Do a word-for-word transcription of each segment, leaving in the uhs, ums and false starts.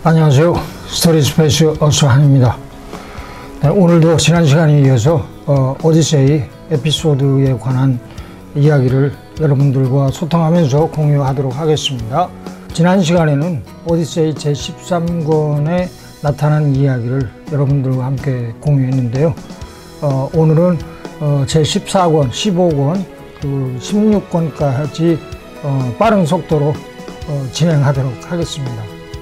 안녕하세요. 스토리 스페이스 어스한입니다. 네, 오늘도 지난 시간에 이어서 어, 오디세이 에피소드에 관한 이야기를 여러분들과 소통하면서 공유하도록 하겠습니다. 지난 시간에는 오디세이 제십삼 권에 나타난 이야기를 여러분들과 함께 공유했는데요. 어, 오늘은 어, 제십사 권, 십오 권, 그 십육 권까지 어, 빠른 속도로 어, 진행하도록 하겠습니다.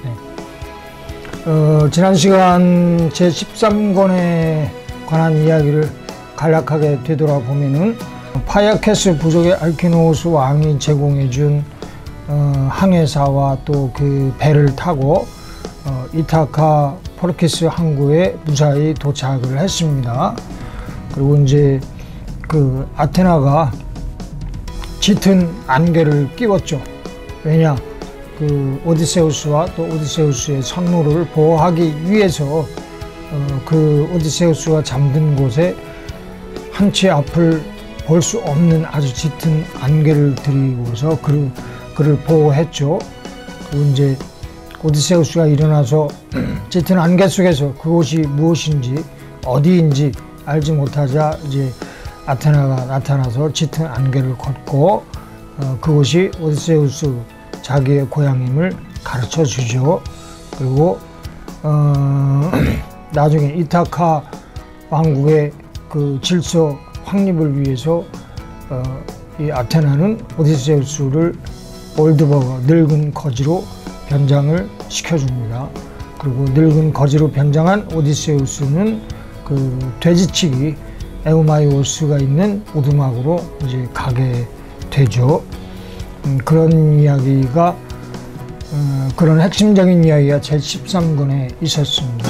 어, 지난 시간 제십삼 권에 관한 이야기를 간략하게 되돌아보면은 파야케스 부족의 알키노우스 왕이 제공해준 어, 항해사와 또 그 배를 타고 어, 이타카 포르키스 항구에 무사히 도착을 했습니다. 그리고 이제 그 아테나가 짙은 안개를 끼웠죠. 왜냐? 그 오디세우스와 또 오디세우스의 선물을 보호하기 위해서 어, 그 오디세우스가 잠든 곳에 한 치 앞을 볼 수 없는 아주 짙은 안개를 들이고서 그를, 그를 보호했죠. 그리고 이제 오디세우스가 일어나서 짙은 안개 속에서 그곳이 무엇인지 어디인지 알지 못하자 이제 아테나가 나타나서 짙은 안개를 걷고 어, 그곳이 오디세우스 자기의 고향임을 가르쳐 주죠. 그리고 어, 나중에 이타카 왕국의 그 질서 확립을 위해서 어, 이 아테나는 오디세우스를 올드버거 늙은 거지로 변장을 시켜줍니다. 그리고 늙은 거지로 변장한 오디세우스는 그 돼지치기 에우마이오스가 있는 오두막으로 이제 가게 되죠. 음, 그런 이야기가 어, 그런 핵심적인 이야기가 제십삼 권에 있었습니다.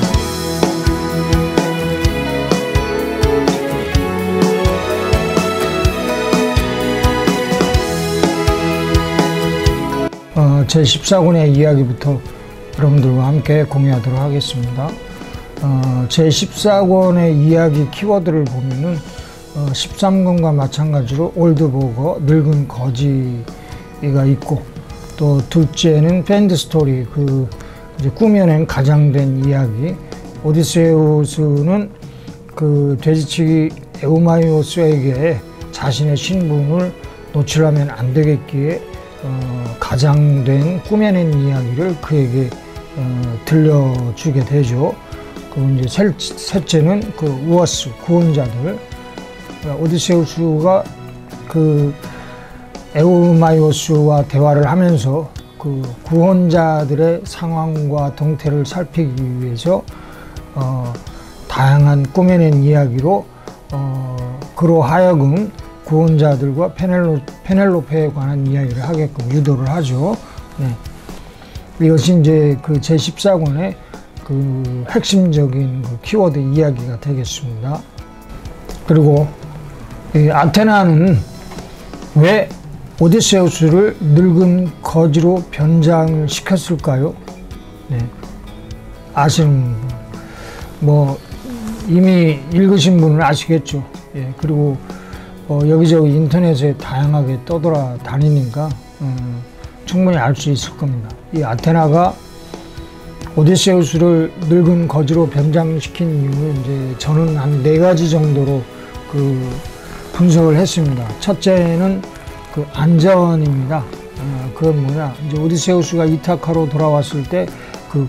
어, 제십사 권의 이야기부터 여러분들과 함께 공유하도록 하겠습니다. 어, 제십사 권의 이야기 키워드를 보면은 어, 십삼 권과 마찬가지로 올드버거 늙은 거지 가 있고, 또 둘째는 밴드 스토리, 그 이제 꾸며낸 가장된 이야기. 오디세우스는 그 돼지치기 에우마이오스에게 자신의 신분을 노출하면 안 되겠기에 어, 가장된 꾸며낸 이야기를 그에게 어, 들려주게 되죠. 그리고 이제 셋, 셋째는 그 우어스 구원자들. 오디세우스가 그 에우마이오스와 대화를 하면서 그 구원자들의 상황과 동태를 살피기 위해서 어, 다양한 꾸며낸 이야기로 어, 그로 하여금 구원자들과 페넬로, 페넬로페에 관한 이야기를 하게끔 유도를 하죠. 네. 이것이 이제 그 제십사 권의 그 핵심적인 그 키워드 이야기가 되겠습니다. 그리고 이 아테나는 왜 오디세우스를 늙은 거지로 변장을 시켰을까요? 네. 아시는 분, 뭐 이미 읽으신 분은 아시겠죠. 예. 그리고 어, 여기저기 인터넷에 다양하게 떠돌아 다니니까 음, 충분히 알 수 있을 겁니다. 이 아테나가 오디세우스를 늙은 거지로 변장시킨 이유는 이제 저는 한 네 가지 정도로 그 분석을 했습니다. 첫째는 그 안전입니다. 어, 그건 뭐냐? 이제 오디세우스가 이타카로 돌아왔을 때 그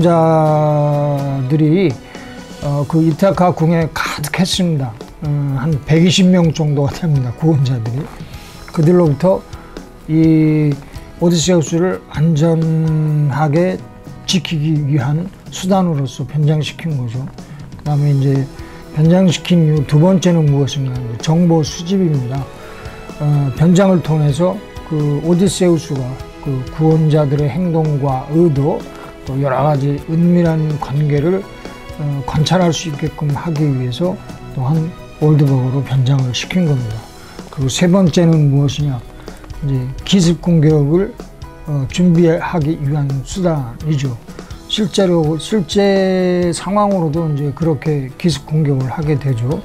구원자들이 어, 그 이타카 궁에 가득했습니다. 어, 한 백이십 명 정도가 됩니다. 구원자들이. 그들로부터 이 오디세우스를 안전하게 지키기 위한 수단으로서 변장시킨 거죠. 그 다음에 이제 변장시킨 이유 두 번째는 무엇인가? 정보 수집입니다. 어, 변장을 통해서 그 오디세우스가 그 구원자들의 행동과 의도, 또 여러 가지 은밀한 관계를 어, 관찰할 수 있게끔 하기 위해서 또한 올드버거로 변장을 시킨 겁니다. 그리고 세 번째는 무엇이냐? 이제 기습 공격을 어, 준비하기 위한 수단이죠. 실제로 실제 상황으로도 이제 그렇게 기습 공격을 하게 되죠.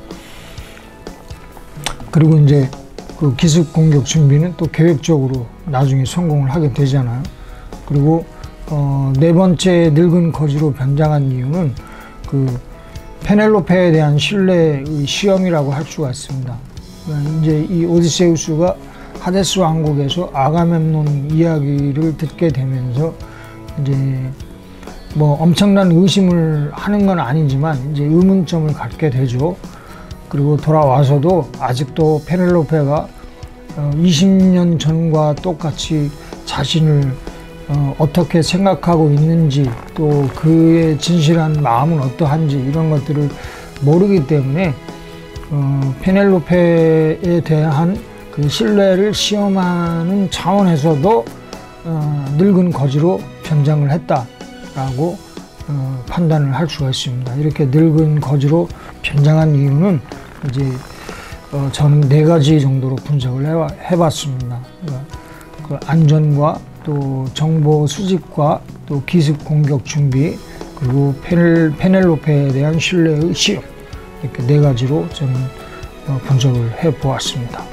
그리고 이제 그 기습 공격 준비는 또 계획적으로 나중에 성공을 하게 되잖아요. 그리고 어, 네 번째 늙은 거지로 변장한 이유는 그 페넬로페에 대한 신뢰의 시험이라고 할 수가 있습니다. 이제 이 오디세우스가 하데스 왕국에서 아가멤논 이야기를 듣게 되면서 이제 뭐 엄청난 의심을 하는 건 아니지만 이제 의문점을 갖게 되죠. 그리고 돌아와서도 아직도 페넬로페가 이십 년 전과 똑같이 자신을 어, 어떻게 생각하고 있는지, 또 그의 진실한 마음은 어떠한지 이런 것들을 모르기 때문에 어, 페넬로페에 대한 그 신뢰를 시험하는 차원에서도 어, 늙은 거지로 변장을 했다라고 어, 판단을 할 수가 있습니다. 이렇게 늙은 거지로 변장한 이유는 이제 어, 저는 네 가지 정도로 분석을 해와, 해봤습니다. 그러니까 그 안전과 또 정보 수집과 또 기습 공격 준비, 그리고 페넬, 페넬로페에 대한 신뢰의 시험, 이렇게 네 가지로 저는 어, 분석을 해보았습니다.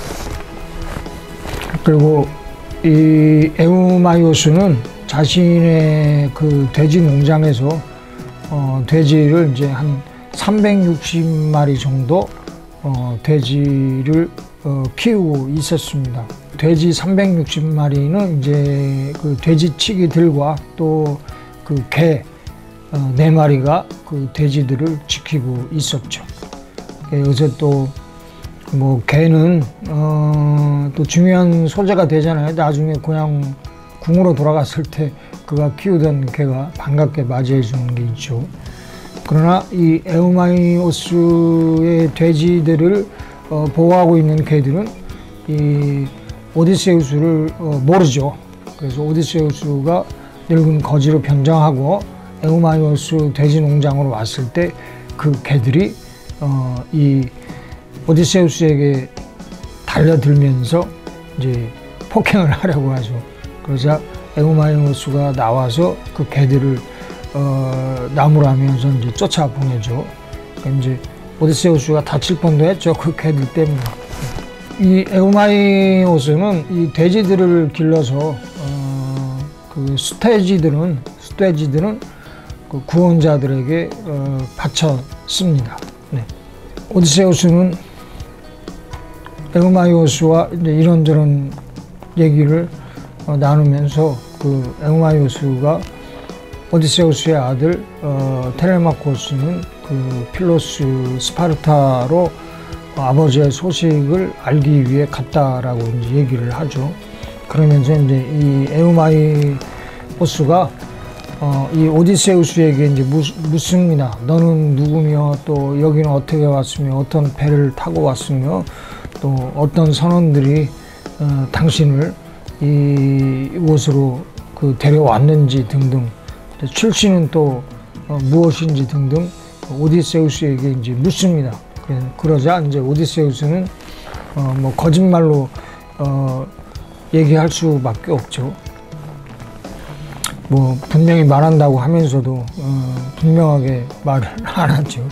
그리고 이 에우마이오스는 자신의 그 돼지 농장에서 어, 돼지를 이제 한 삼백육십 마리 정도 어, 돼지를 어, 키우고 있었습니다. 돼지 삼백육십 마리는 이제 그 돼지치기들과 또 그 개 어, 네 마리가 그 돼지들을 지키고 있었죠. 여기서 또 뭐 개는 어, 또 중요한 소재가 되잖아요. 나중에 고향 궁으로 돌아갔을 때 그가 키우던 개가 반갑게 맞이해 주는 게 있죠. 그러나 이 에우마이오스의 돼지들을 어, 보호하고 있는 개들은 이 오디세우스를 어, 모르죠. 그래서 오디세우스가 늙은 거지로 변장하고 에우마이오스 돼지 농장으로 왔을 때 그 개들이 어, 이 오디세우스에게 달려들면서 이제 폭행을 하려고 하죠. 그러자 에우마이오스가 나와서 그 개들을 어, 나무라면서 이제 쫓아 보내죠. 그러니까 이제 오디세우스가 다칠 뻔도 했죠. 그 개들 때문에. 이 에우마이오스는 이 돼지들을 길러서 어, 그 수태지들은 수태지들은 그 구원자들에게 어, 바쳤습니다. 네. 오디세우스는 에우마이오스와 이제 이런저런 얘기를 어, 나누면서 그 에우마이오스가 오디세우스의 아들 어, 텔레마코스는 그 필로스 스파르타로 어, 아버지의 소식을 알기 위해 갔다라고 이제 얘기를 하죠. 그러면서 이제 이 에우마이오스가 어, 이 오디세우스에게 이제 묻, 묻습니다. 너는 누구며 또 여기는 어떻게 왔으며 어떤 배를 타고 왔으며 또 어떤 선원들이 어, 당신을 이곳으로 그 데려왔는지 등등, 출신은 또 어, 무엇인지 등등 오디세우스에게 이제 묻습니다. 그러자 이제 오디세우스는 어, 뭐 거짓말로 어, 얘기할 수밖에 없죠. 뭐 분명히 말한다고 하면서도 어, 분명하게 말을 안 하죠.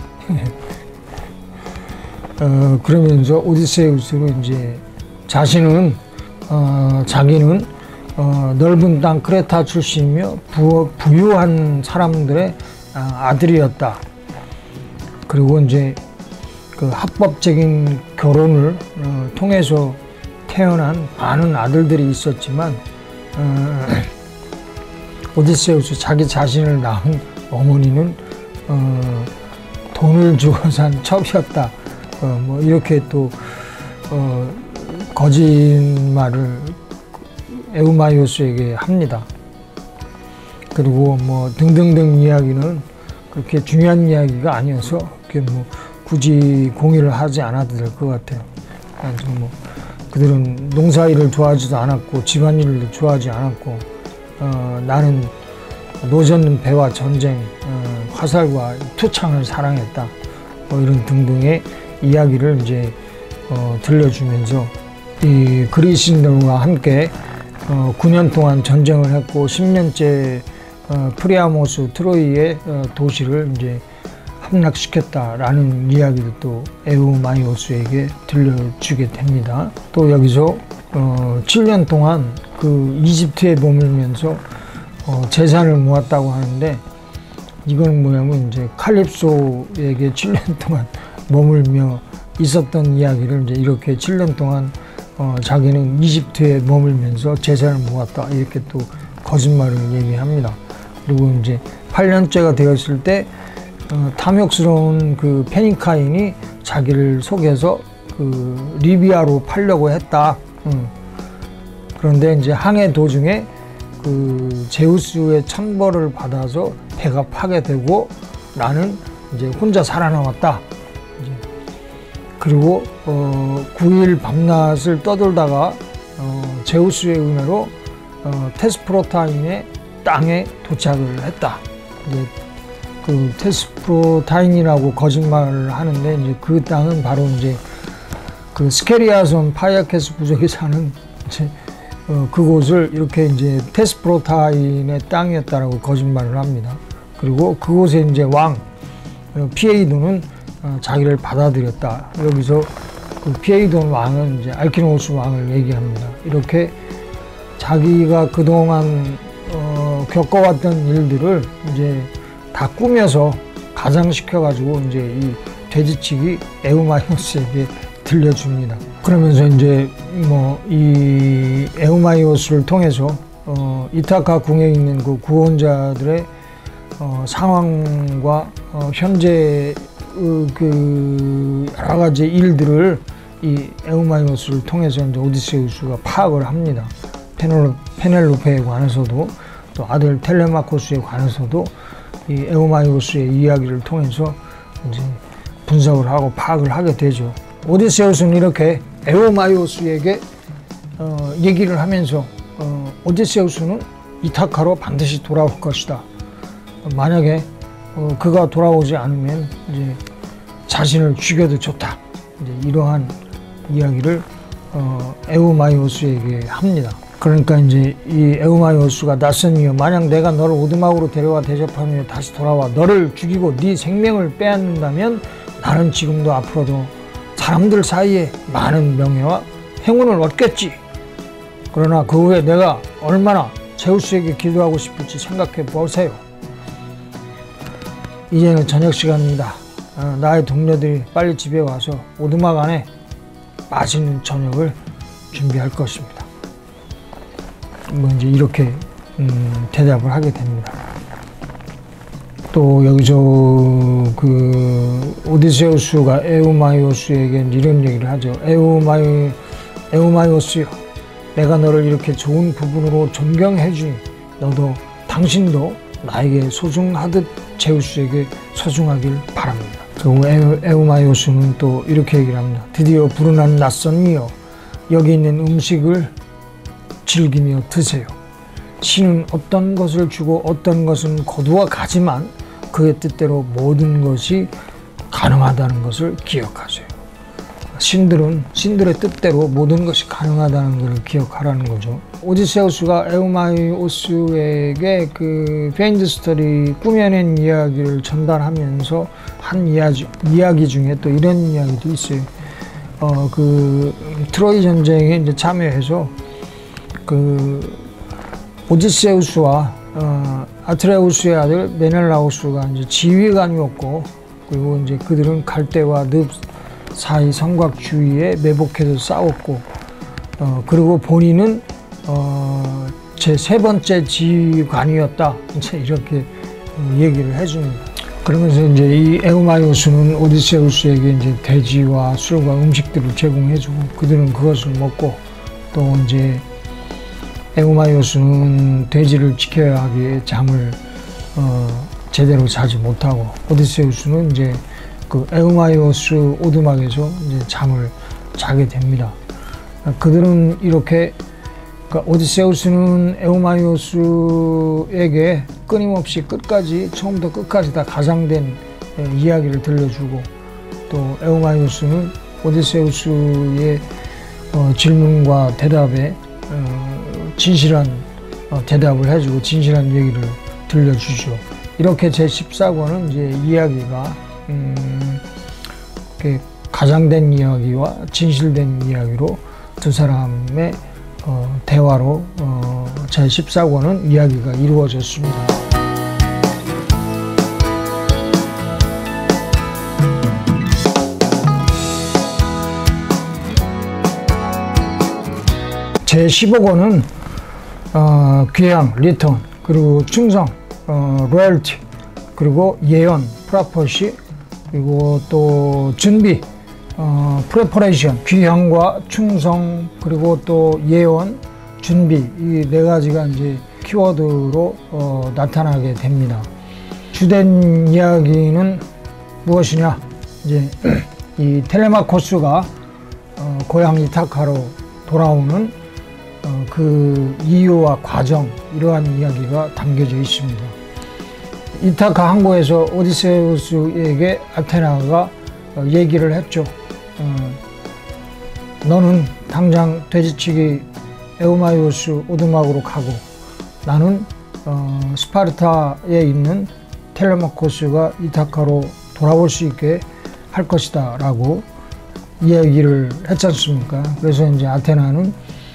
어, 그러면서 오디세우스는 이제 자신은 어, 자기는 어, 넓은 땅 크레타 출신이며 부, 부유한 사람들의 아들이었다. 그리고 이제 그 합법적인 결혼을 어, 통해서 태어난 많은 아들들이 있었지만 어, 오디세우스 자기 자신을 낳은 어머니는 어, 돈을 주고 산 첩이었다. 어, 뭐 이렇게 또 어, 거짓말을 에우마이오스에게 합니다. 그리고 뭐 등등등 이야기는 그렇게 중요한 이야기가 아니어서 그게 뭐 굳이 공유를 하지 않아도 될 것 같아요. 뭐 그들은 농사일을 좋아하지도 않았고 집안일을 좋아하지 않았고 어, 나는 노젓는 배와 전쟁, 어, 화살과 투창을 사랑했다. 뭐 이런 등등의 이야기를 이제 어, 들려주면서 이 그리스인들과 함께 어, 구 년 동안 전쟁을 했고 십 년째 어, 프리아모스 트로이의 어, 도시를 이제 함락시켰다라는 이야기도 또 에우마이오스에게 들려주게 됩니다. 또 여기서 어, 칠 년 동안 그 이집트에 머물면서 어, 재산을 모았다고 하는데, 이건 뭐냐면 이제 칼립소에게 칠 년 동안 머물며 있었던 이야기를 이제 이렇게 칠 년 동안 어, 자기는 이집트에 머물면서 재산을 모았다, 이렇게 또 거짓말을 얘기합니다. 그리고 이제 팔 년째가 되었을 때 어, 탐욕스러운 그 페니카인이 자기를 속여서 그 리비아로 팔려고 했다. 음. 그런데 이제 항해 도중에 그 제우스의 천벌을 받아서 배가 파괴되고 나는 이제 혼자 살아남았다. 이제 그리고 어, 구 일 밤낮을 떠돌다가 어, 제우스의 은혜로 어, 테스프로타인의 땅에 도착을 했다. 이제 그 테스프로타인이라고 거짓말을 하는데, 이제 그 땅은 바로 이제 그 스케리아섬 파이아케스 부족이 사는 이제 어, 그곳을 이렇게 이제 테스프로타인의 땅이었다라고 거짓말을 합니다. 그리고 그곳에 이제 왕 어, 피에이돈은 어, 자기를 받아들였다. 여기서 그 피에이돈 왕은 이제 알키노우스 왕을 얘기합니다. 이렇게 자기가 그동안 어, 겪어왔던 일들을 이제 다 꾸며서 가장시켜가지고 이제 이 돼지치기 에우마이오스에게 들려줍니다. 그러면서 이제 뭐 이 에우마이오스를 통해서 어, 이타카 궁에 있는 그 구원자들의 어, 상황과 어, 현재 그 여러 가지 일들을 이 에우마이오스를 통해서 이제 오디세우스가 파악을 합니다. 페넬로, 페넬로페에 관해서도 또 아들 텔레마코스에 관해서도 이 에우마이오스의 이야기를 통해서 이제 분석을 하고 파악을 하게 되죠. 오디세우스는 이렇게 에우마이오스에게 어, 얘기를 하면서 어, 오디세우스는 이타카로 반드시 돌아올 것이다. 만약에 어, 그가 돌아오지 않으면 이제 자신을 죽여도 좋다. 이제 이러한 이야기를 어, 에우마이오스에게 합니다. 그러니까 이제 이 에우마이오스가 낯선 이여, 만약 내가 너를 오두막으로 데려와 대접하며 다시 돌아와 너를 죽이고 네 생명을 빼앗는다면 나는 지금도 앞으로도 사람들 사이에 많은 명예와 행운을 얻겠지. 그러나 그 후에 내가 얼마나 제우스에게 기도하고 싶을지 생각해 보세요. 이제는 저녁 시간입니다. 어, 나의 동료들이 빨리 집에 와서 오두막 안에 맛있는 저녁을 준비할 것입니다. 뭐 이제 이렇게 음, 대답을 하게 됩니다. 또 여기서 그 오디세우스가 에우마이오스에게 이런 얘기를 하죠. 에우마이 에우마이오스여, 내가 너를 이렇게 좋은 부분으로 존경해 주니 너도 당신도 나에게 소중하듯 제우스에게 소중하길 바랍니다. 그리고 에우, 에우마이오스는 또 이렇게 얘기를 합니다. 드디어 불어난 낯선 이여, 여기 있는 음식을 즐기며 드세요. 신은 어떤 것을 주고 어떤 것은 거두어 가지만 그의 뜻대로 모든 것이 가능하다는 것을 기억하세요. 신들은 신들의 뜻대로 모든 것이 가능하다는 것을 기억하라는 거죠. 오디세우스가 에우마이오스에게 그 페인드 스토리 꾸며낸 이야기를 전달하면서 한 이야기, 이야기 중에 또 이런 이야기도 있어요. 어, 그 트로이 전쟁에 이제 참여해서 그 오디세우스와 어, 아트레우스의 아들 메넬라우스가 이제 지휘관이었고, 그리고 이제 그들은 갈대와 늪 사이 성곽 주위에 매복해서 싸웠고, 어, 그리고 본인은 어, 제 세 번째 지휘관이었다. 이제 이렇게 얘기를 해줍니다. 그러면서 이제 이 에우마이오스는 오디세우스에게 이제 돼지와 술과 음식들을 제공해주고, 그들은 그것을 먹고, 또 이제 에우마이오스는 돼지를 지켜야 하기에 잠을 어, 제대로 자지 못하고, 오디세우스는 이제 그 에우마이오스 오두막에서 이제 잠을 자게 됩니다. 그들은 이렇게, 그러니까 오디세우스는 에우마이오스에게 끊임없이 끝까지, 처음부터 끝까지 다 가장된 이야기를 들려주고, 또 에우마이오스는 오디세우스의 어, 질문과 대답에 어, 진실한 어, 대답을 해주고 진실한 얘기를 들려주죠. 이렇게 제십사 권은 이제 이야기가 음, 가장된 이야기와 진실된 이야기로 두 사람의 어, 대화로 어, 제십사 권은 이야기가 이루어졌습니다. 제십오 권은 어, 귀향, 리턴, 그리고 충성, 어, 로열티, 그리고 예언, 프라포시, 그리고 또 준비, 어, 프레퍼레이션, 귀향과 충성, 그리고 또 예언, 준비, 이 네 가지가 이제 키워드로 어, 나타나게 됩니다. 주된 이야기는 무엇이냐? 이제 이 텔레마코스가 어, 고향 이타카로 돌아오는 어, 그 이유와 과정, 이러한 이야기가 담겨져 있습니다. 이타카 항구에서 오디세우스에게 아테나가 어, 얘기를 했죠. 어, 너는 당장 돼지치기 에우마이오스 오두막으로 가고 나는 어, 스파르타에 있는 텔레마코스가 이타카로 돌아올 수 있게 할 것이다 라고 이야기를 했지 않습니까? 그래서 이제 아테나는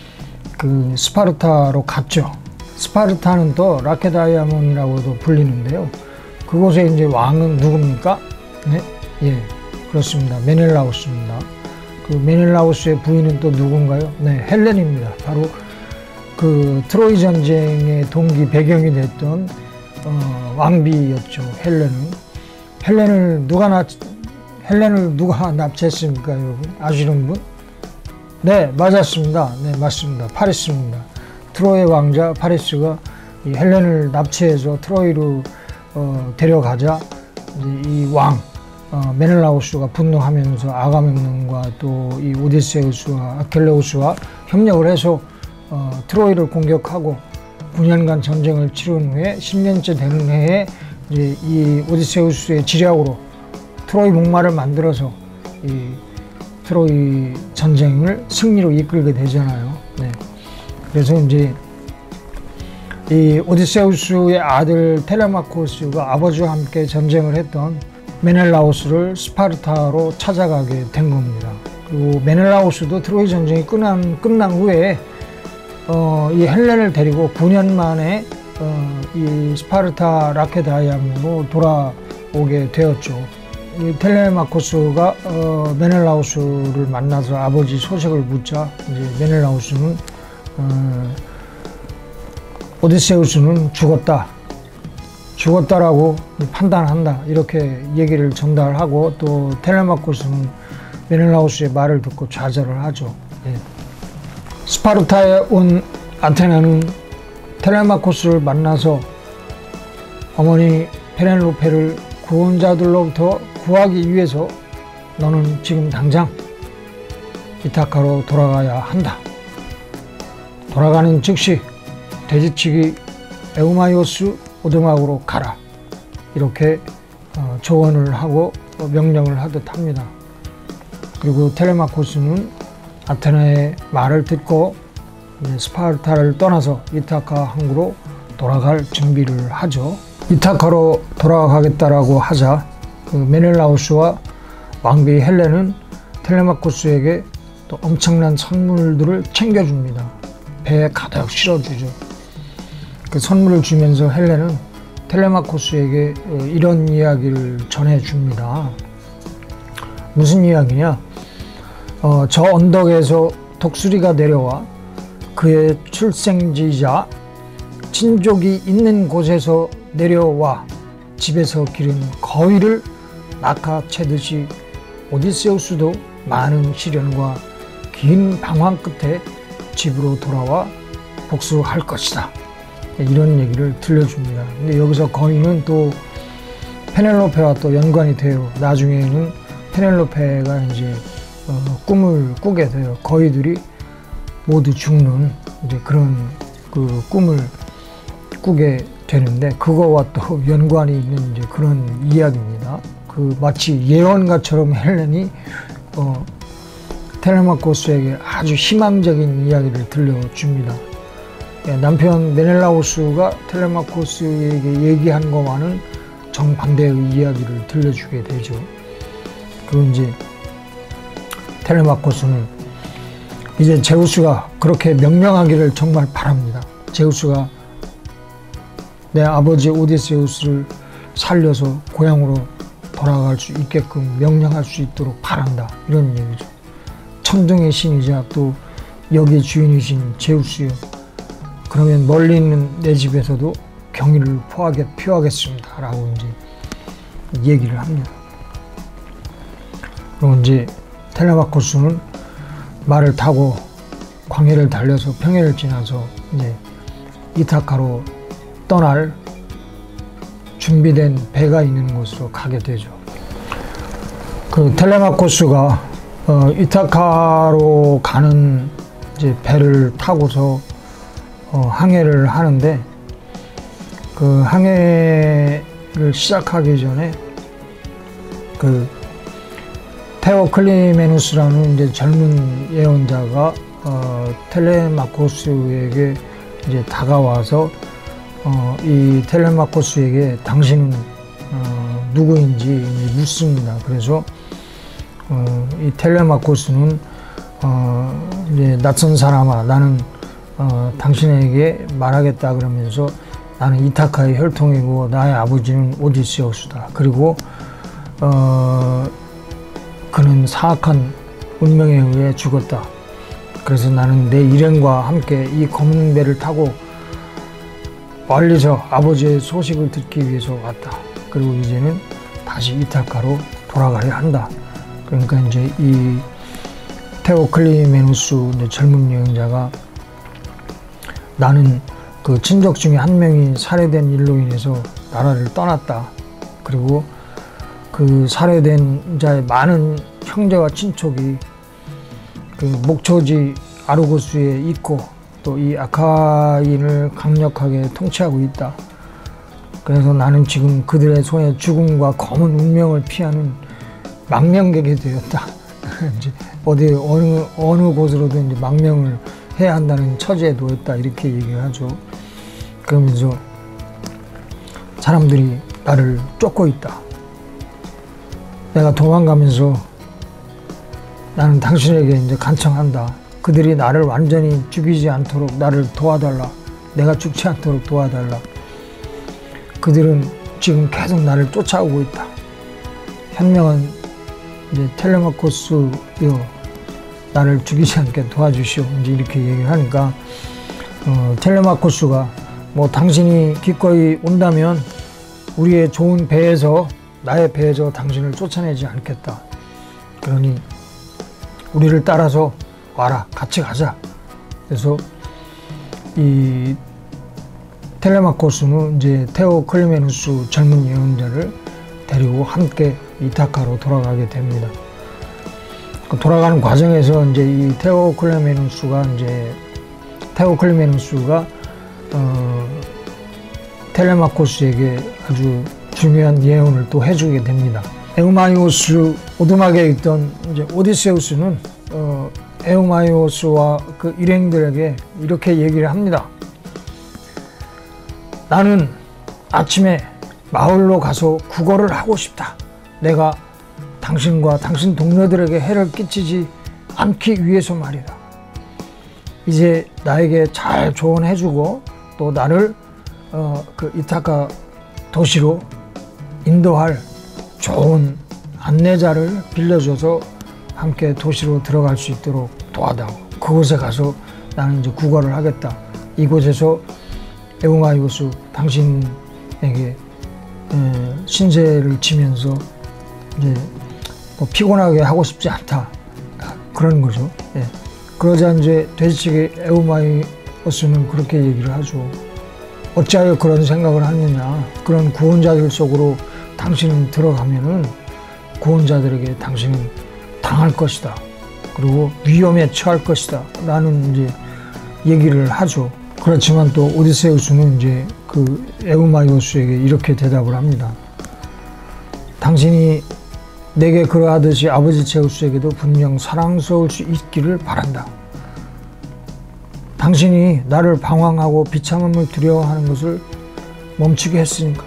그 스파르타로 갔죠. 스파르타는 또 라케다이아몬이라고도 불리는데요. 그곳에 이제 왕은 누굽니까? 네, 예, 그렇습니다. 메넬라우스입니다. 그 메넬라우스의 부인은 또 누군가요? 네, 헬렌입니다. 바로 그 트로이 전쟁의 동기 배경이 됐던 어, 왕비였죠. 헬렌은. 헬렌을 누가 납 헬렌을 누가 납치했습니까, 여러분? 아시는 분? 네, 맞았습니다. 네, 맞습니다. 파리스입니다. 트로이의 왕자 파리스가 이 헬렌을 납치해서 트로이로 어, 데려가자 이 왕 어, 메넬라우스가 분노하면서 아가멤논과 또 이 오디세우스와 아킬레우스와 협력을 해서 어, 트로이를 공격하고 구 년간 전쟁을 치른 후에 십 년째 되는 해에 이제 이 오디세우스의 지략으로 트로이 목마를 만들어서 이 트로이 전쟁을 승리로 이끌게 되잖아요. 네. 그래서 이제 이 오디세우스의 아들 텔레마코스가 아버지와 함께 전쟁을 했던 메넬라우스를 스파르타로 찾아가게 된 겁니다. 그리고 메넬라우스도 트로이 전쟁이 끝난, 끝난 후에 어, 이 헬렌을 데리고 구 년 만에 어, 이 스파르타 라케다이아몬으로 돌아오게 되었죠. 이 텔레마코스가 어, 메넬라우스를 만나서 아버지 소식을 묻자 이제 메넬라우스는 어, 오디세우스는 죽었다. 죽었다라고 판단한다. 이렇게 얘기를 전달하고 또 텔레마코스는 메넬라우스의 말을 듣고 좌절을 하죠. 예. 스파르타에 온 아테나는 텔레마코스를 만나서 어머니 페넬로페를 구원자들로부터 구하기 위해서 너는 지금 당장 이타카로 돌아가야 한다. 돌아가는 즉시 돼지치기 에우마이오스 오두막으로 가라. 이렇게 어, 조언을 하고 명령을 하듯 합니다. 그리고 텔레마코스는 아테나의 말을 듣고 스파르타를 떠나서 이타카 항구로 돌아갈 준비를 하죠. 이타카로 돌아가겠다라고 하자 그 메넬라우스와 왕비 헬렌은 텔레마코스에게 또 엄청난 선물들을 챙겨줍니다. 배에 가득 실어주죠. 그 선물을 주면서 헬렌은 텔레마코스에게 이런 이야기를 전해줍니다. 무슨 이야기냐? 어, 저 언덕에서 독수리가 내려와 그의 출생지이자 친족이 있는 곳에서 내려와 집에서 기른 거위를 낚아채듯이 오디세우스도 많은 시련과 긴 방황 끝에 집으로 돌아와 복수할 것이다. 이런 얘기를 들려줍니다. 근데 여기서 거위는 또 페넬로페와 또 연관이 돼요. 나중에는 페넬로페가 이제 어, 꿈을 꾸게 돼요. 거위들이 모두 죽는 이제 그런 그 꿈을 꾸게 되는데 그거와 또 연관이 있는 이제 그런 이야기입니다. 그 마치 예언가처럼 헬렌이 어, 텔레마코스에게 아주 희망적인 이야기를 들려줍니다. 예, 남편 메넬라우스가 텔레마코스에게 얘기한 것과는 정반대의 이야기를 들려주게 되죠. 그리고 이제 텔레마코스는 이제 제우스가 그렇게 명령하기를 정말 바랍니다. 제우스가 내 아버지 오디세우스를 살려서 고향으로 돌아갈 수 있게끔 명령할 수 있도록 바란다, 이런 얘기죠. 천둥의 신이자 또 여기의 주인이신 제우스요, 그러면 멀리 있는 내 집에서도 경의를 표하겠, 표하겠습니다 라고 이제 얘기를 합니다. 그리고 이제 텔레마코스는 말을 타고 광해를 달려서 평야를 지나서 이제 이타카로 떠날 준비된 배가 있는 곳으로 가게 되죠. 그 텔레마코스가 어, 이타카로 가는 이제 배를 타고서 어, 항해를 하는데, 그 항해를 시작하기 전에 그 테오 클리메누스라는 이제 젊은 예언자가 어, 텔레마코스에게 이제 다가와서 어, 이 텔레마코스에게 당신은 어, 누구인지 묻습니다. 그래서 어, 이 텔레마코스는 어, 이제 낯선 사람아, 나는 어, 당신에게 말하겠다 그러면서 나는 이타카의 혈통이고 나의 아버지는 오디세우스다. 그리고 어, 그는 사악한 운명에 의해 죽었다. 그래서 나는 내 일행과 함께 이 검은 배를 타고 멀리서 아버지의 소식을 듣기 위해서 왔다. 그리고 이제는 다시 이타카로 돌아가야 한다. 그러니까 이제 이 테오클리메누스 젊은 여행자가 나는 그 친족 중에 한 명이 살해된 일로 인해서 나라를 떠났다. 그리고 그 살해된 자의 많은 형제와 친척이 그 목초지 아르고스에 있고 또 이 아카인을 강력하게 통치하고 있다. 그래서 나는 지금 그들의 손에 죽음과 검은 운명을 피하는 망명객이 되었다. 이제 어디 어느 어느 곳으로도 이제 망명을 해야 한다는 처지에 놓였다, 이렇게 얘기를 하죠. 그러면서 사람들이 나를 쫓고 있다. 내가 도망가면서 나는 당신에게 이제 간청한다. 그들이 나를 완전히 죽이지 않도록 나를 도와달라. 내가 죽지 않도록 도와달라. 그들은 지금 계속 나를 쫓아오고 있다. 현명한 이제 텔레마코스여, 나를 죽이지 않게 도와주시오. 이제 이렇게 얘기를 하니까 어, 텔레마코스가 뭐 당신이 기꺼이 온다면 우리의 좋은 배에서, 나의 배에서 당신을 쫓아내지 않겠다. 그러니 우리를 따라서 와라, 같이 가자. 그래서 이 텔레마코스는 이제 테오 클리메누스 젊은 예언자를 데리고 함께 이타카로 돌아가게 됩니다. 그 돌아가는 과정에서 이제 이 테오 클리메누스가 이제 테오 클리메누스가 어, 텔레마코스에게 아주 중요한 예언을 또 해주게 됩니다. 에우마이오스 오두막에 있던 이제 오디세우스는 어, 에우마이오스와 그 일행들에게 이렇게 얘기를 합니다. 나는 아침에 마을로 가서 구걸을 하고 싶다. 내가 당신과 당신 동료들에게 해를 끼치지 않기 위해서 말이다. 이제 나에게 잘 조언해주고 또 나를 어, 그 이타카 도시로 인도할 좋은 안내자를 빌려줘서 함께 도시로 들어갈 수 있도록 도와달라고. 그곳에 가서 나는 이제 구걸을 하겠다. 이곳에서 에우마이오스 당신에게 에, 신세를 지면서 이제 뭐 피곤하게 하고 싶지 않다. 그런 거죠. 예. 그러자 이제 돼지치기 에우마이오스는 그렇게 얘기를 하죠. 어찌하여 그런 생각을 하느냐. 그런 구원자들 속으로 당신은 들어가면은 구원자들에게 당신은 당할 것이다. 그리고 위험에 처할 것이다. 라는 이제 얘기를 하죠. 그렇지만 또 오디세우스는 이제 그 에우마이오스에게 이렇게 대답을 합니다. 당신이 내게 그러하듯이 아버지 제우스에게도 분명 사랑스러울 수 있기를 바란다. 당신이 나를 방황하고 비참함을 두려워하는 것을 멈추게 했으니까.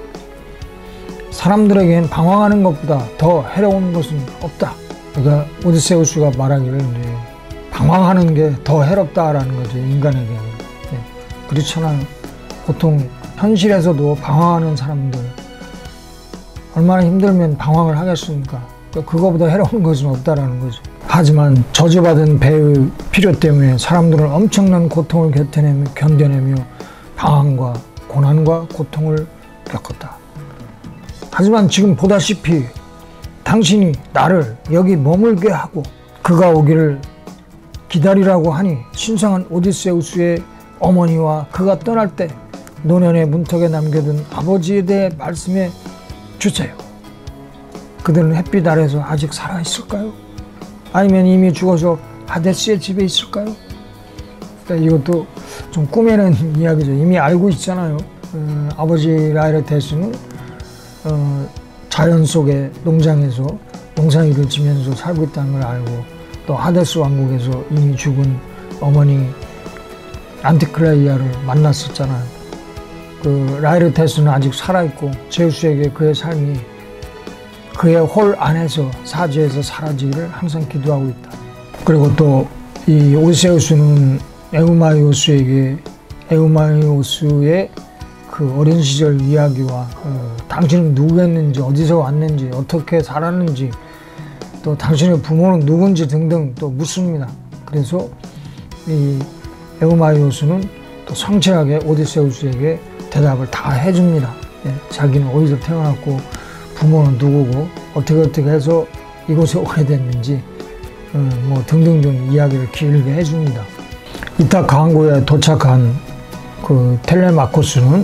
사람들에겐 방황하는 것보다 더 해로운 것은 없다. 그러니까 오디세우스가 말하기를 이제 방황하는 게 더 해롭다라는 거죠, 인간에게는. 예. 그렇잖아요. 보통 현실에서도 방황하는 사람들 얼마나 힘들면 방황을 하겠습니까? 그거보다 해로운 것은 없다라는 거죠. 하지만 저주받은 배의 필요 때문에 사람들은 엄청난 고통을 견뎌내며, 견뎌내며 방황과 고난과 고통을 겪었다. 하지만 지금 보다시피 당신이 나를 여기 머물게 하고 그가 오기를 기다리라고 하니 신성한 오디세우스의 어머니와 그가 떠날 때 노년의 문턱에 남겨둔 아버지에 대해 말씀해 주세요. 그들은 햇빛 아래서 아직 살아있을까요? 아니면 이미 죽어서 하데스의 집에 있을까요? 그러니까 이것도 좀 꾸며낸 이야기죠. 이미 알고 있잖아요. 어, 아버지 라이르테스는 어, 자연 속의 농장에서 농사일을 지면서 살고 있다는 걸 알고, 또 하데스 왕국에서 이미 죽은 어머니 안티클레이아를 만났었잖아요. 그 라이르테스는 아직 살아있고 제우스에게 그의 삶이 그의 홀 안에서 사지에서 사라지기를 항상 기도하고 있다. 그리고 또 이 오디세우스는 에우마이오스에게 에우마이오스의 그 어린 시절 이야기와 어, 당신은 누구였는지, 어디서 왔는지, 어떻게 살았는지, 또 당신의 부모는 누군지 등등 또 묻습니다. 그래서 이 에우마이오스는 또 성실하게 오디세우스에게 대답을 다 해줍니다. 예, 자기는 어디서 태어났고 부모는 누구고 어떻게 어떻게 해서 이곳에 오게 됐는지 어, 뭐 등등등 이야기를 길게 해줍니다. 이타카 항구에 도착한 그 텔레마코스는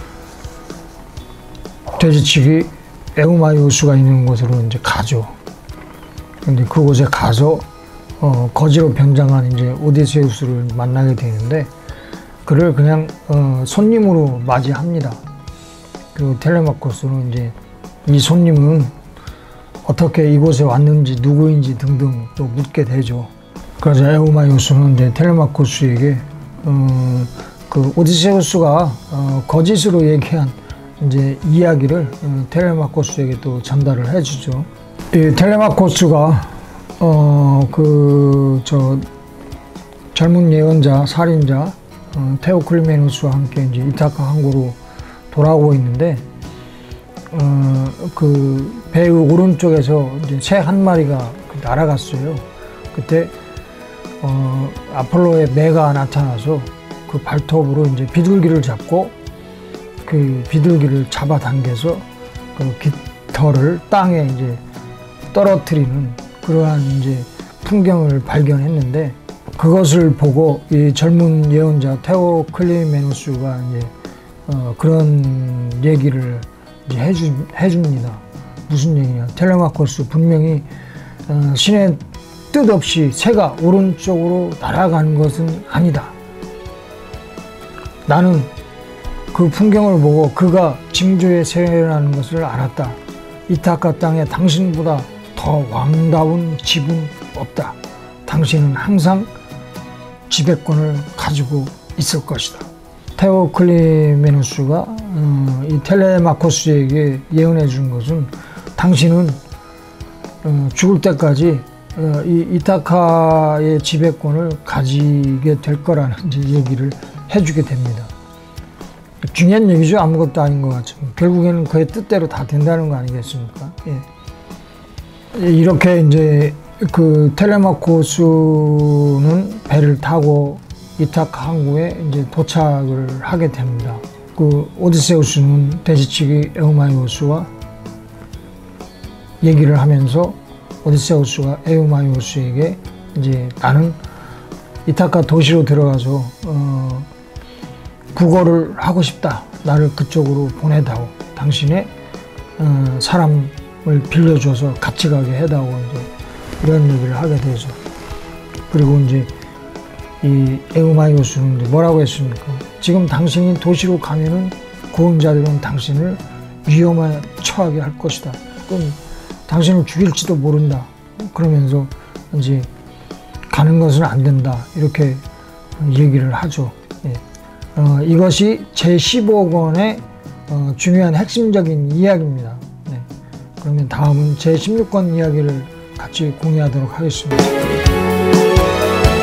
돼지치기 에우마이오스가 있는 곳으로 이제 가죠. 근데 그곳에 가서 어, 거지로 변장한 이제 오디세우스를 만나게 되는데 그를 그냥 어, 손님으로 맞이합니다. 그 텔레마코스는 이제 이 손님은 어떻게 이곳에 왔는지 누구인지 등등 또 묻게 되죠. 그래서 에우마이오스는 이제 텔레마코스에게 어, 그 오디세우스가 어, 거짓으로 얘기한 이제 이야기를 어, 텔레마코스에게 또 전달을 해주죠. 이 텔레마코스가 어, 그 저 젊은 예언자 살인자 어, 테오클리메누스와 함께 이제 이타카 항구로 돌아오고 있는데 어, 그 배의 오른쪽에서 이제 새 한 마리가 날아갔어요. 그때 어, 아폴로의 매가 나타나서 그 발톱으로 이제 비둘기를 잡고 그 비둘기를 잡아당겨서 그 깃털을 땅에 이제 떨어뜨리는 그러한 이제 풍경을 발견했는데, 그것을 보고 이 젊은 예언자 테오클리메누스가 이제 어, 그런 얘기를 이제 해주, 해줍니다. 무슨 얘기냐? 텔레마코스 분명히 어, 신의 뜻 없이 새가 오른쪽으로 날아가는 것은 아니다. 나는 그 풍경을 보고 그가 징조의 새라는 것을 알았다. 이타카 땅에 당신보다 더 왕다운 집은 없다. 당신은 항상 지배권을 가지고 있을 것이다. 테오클리메누스가 어, 이 텔레마코스에게 예언해 준 것은 당신은 어, 죽을 때까지 어, 이 이타카의 지배권을 가지게 될 거라는 이제 얘기를 해주게 됩니다. 중요한 얘기죠. 아무것도 아닌 것 같지만 결국에는 그의 뜻대로 다 된다는 거 아니겠습니까? 예. 이렇게 이제 그 텔레마코스는 배를 타고 이타카 항구에 이제 도착을 하게 됩니다. 그 오디세우스는 돼지치기 에우마이오스와 얘기를 하면서 오디세우스가 에우마이오스에게 이제 나는 이타카 도시로 들어가서 어, 구걸을 하고 싶다. 나를 그쪽으로 보내다오. 당신의 어, 사람을 빌려줘서 같이 가게 해다오. 이제 이런 얘기를 하게 되죠. 그리고 이제 이 에우마이오스는 이제 뭐라고 했습니까? 지금 당신이 도시로 가면은 구원자들은 당신을 위험에 처하게 할 것이다. 그럼 당신을 죽일지도 모른다. 그러면서 이제 가는 것은 안 된다. 이렇게 얘기를 하죠. 예. 어, 이것이 제십오 권의 어, 중요한 핵심적인 이야기입니다. 네. 그러면 다음은 제십육 권 이야기를 같이 공유하도록 하겠습니다.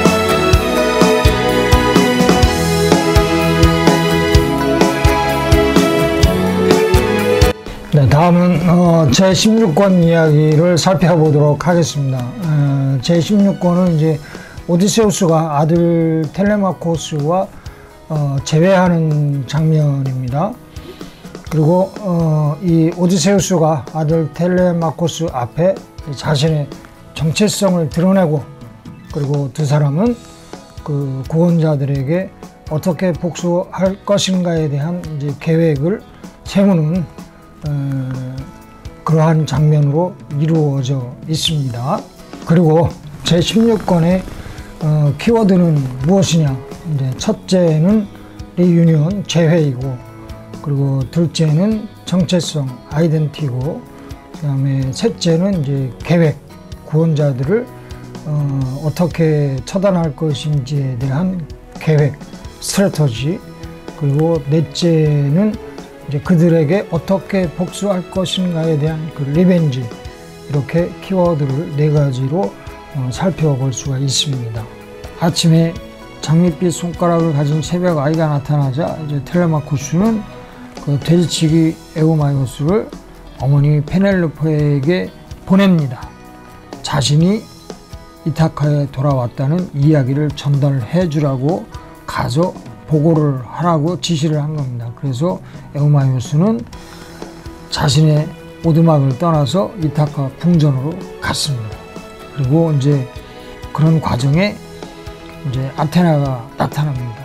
다음은 어, 제십육 권 이야기를 살펴보도록 하겠습니다. 어, 제십육 권은 이제 오디세우스가 아들 텔레마코스와 어, 재회하는 장면입니다. 그리고 어, 이 오디세우스가 아들 텔레마코스 앞에 자신의 정체성을 드러내고, 그리고 두 사람은 그 구원자들에게 어떻게 복수할 것인가에 대한 이제 계획을 세우는 어, 그러한 장면으로 이루어져 있습니다. 그리고 제십육 권의 어, 키워드는 무엇이냐? 이제 첫째는 리유니언, 재회이고, 그리고 둘째는 정체성, 아이덴티고, 그다음에 셋째는 이제 계획, 구원자들을 어, 어떻게 처단할 것인지에 대한 계획, 스트래터지, 그리고 넷째는 이제 그들에게 어떻게 복수할 것인가에 대한 그 리벤지, 이렇게 키워드를 네 가지로 어, 살펴볼 수가 있습니다. 아침에 장밋빛 손가락을 가진 새벽 아이가 나타나자 이제 텔레마코스는 그 돼지치기 에우마이오스를 어머니 페넬로페에게 보냅니다. 자신이 이타카에 돌아왔다는 이야기를 전달해 주라고 가서 보고를 하라고 지시를 한 겁니다. 그래서 에우마이오스는 자신의 오두막을 떠나서 이타카 궁전으로 갔습니다. 그리고 이제 그런 과정에 이제 아테나가 나타납니다.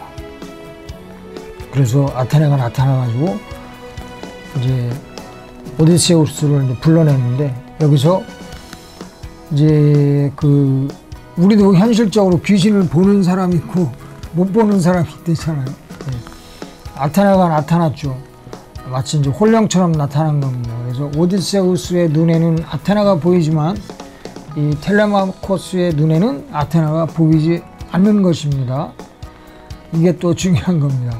그래서 아테나가 나타나가지고 이제 오디세우스를 이제 불러냈는데, 여기서 이제 그 우리도 현실적으로 귀신을 보는 사람이 있고 못 보는 사람이 있잖아요. 네. 아테나가 나타났죠. 마치 이제 홀령처럼 나타난 겁니다. 그래서 오디세우스의 눈에는 아테나가 보이지만 이 텔레마코스의 눈에는 아테나가 보이지 않는 것입니다. 이게 또 중요한 겁니다.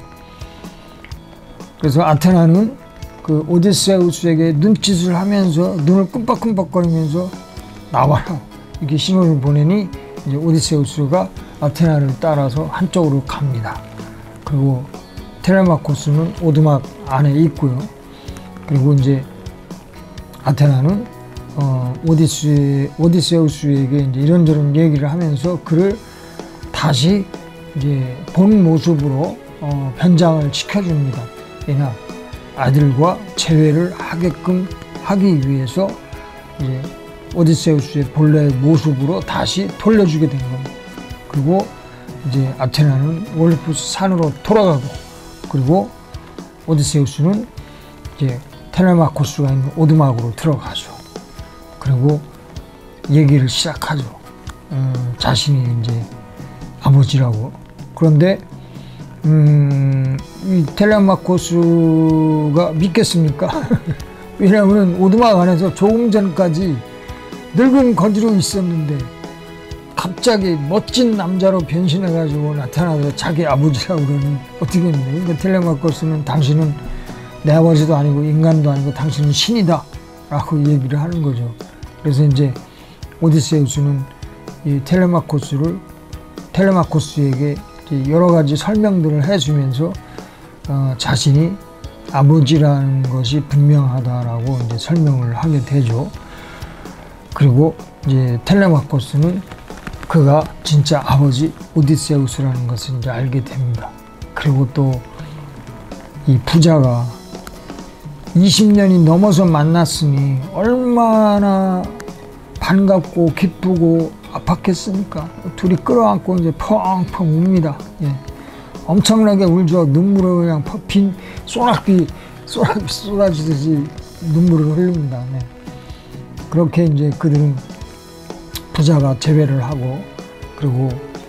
그래서 아테나는 그 오디세우스에게 눈짓을 하면서 눈을 끔박끔박거리면서 나와라, 이렇게 신호를 보내니 이제 오디세우스가 아테나를 따라서 한쪽으로 갑니다. 그리고 텔레마코스는 오두막 안에 있고요. 그리고 이제 아테나는 어, 오디세, 오디세우스에게 이제 이런저런 얘기를 하면서 그를 다시 이제 본 모습으로 어, 변장을 시켜줍니다. 왜냐, 아들과 재회를 하게끔 하기 위해서 이제 오디세우스의 본래 모습으로 다시 돌려주게 된 겁니다. 그리고 이제 아테나는 올림푸스 산으로 돌아가고, 그리고 오디세우스는 이제 텔레마코스가 있는 오두막으로 들어가죠. 그리고 얘기를 시작하죠. 음, 자신이 이제 아버지라고. 그런데 음, 이 텔레마코스가 믿겠습니까? 왜냐하면 오두막 안에서 조금 전까지 늙은 거지로 있었는데 갑자기 멋진 남자로 변신해가지고 나타나서 자기 아버지라고 그러니 어떻게 했는데, 그러니까 텔레마코스는 당신은 내 아버지도 아니고 인간도 아니고 당신은 신이다 라고 얘기를 하는 거죠. 그래서 이제 오디세우스는 이 텔레마코스를 텔레마코스에게 여러 가지 설명들을 해주면서 어, 자신이 아버지라는 것이 분명하다라고 이제 설명을 하게 되죠. 그리고 이제 텔레마코스는 그가 진짜 아버지 오디세우스라는 것을 이제 알게 됩니다. 그리고 또 이 부자가 이십 년이 넘어서 만났으니 얼마나 반갑고 기쁘고 아팠겠습니까? 둘이 끌어안고 이제 펑펑 웁니다. 예. 엄청나게 울죠. 눈물을 그냥 빈 소낙비 소낙비 쏟아지듯이 눈물을 흘립니다. 네. 그렇게 이제 그들은 부자가 재회를 하고, 그리고